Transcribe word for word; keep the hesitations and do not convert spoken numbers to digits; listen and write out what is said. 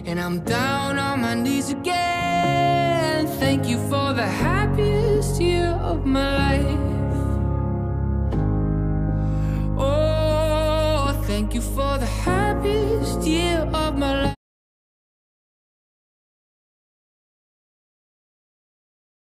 and I'm down on my knees again. Thank you for the happiest year of my life. Oh, thank you for the happiest year of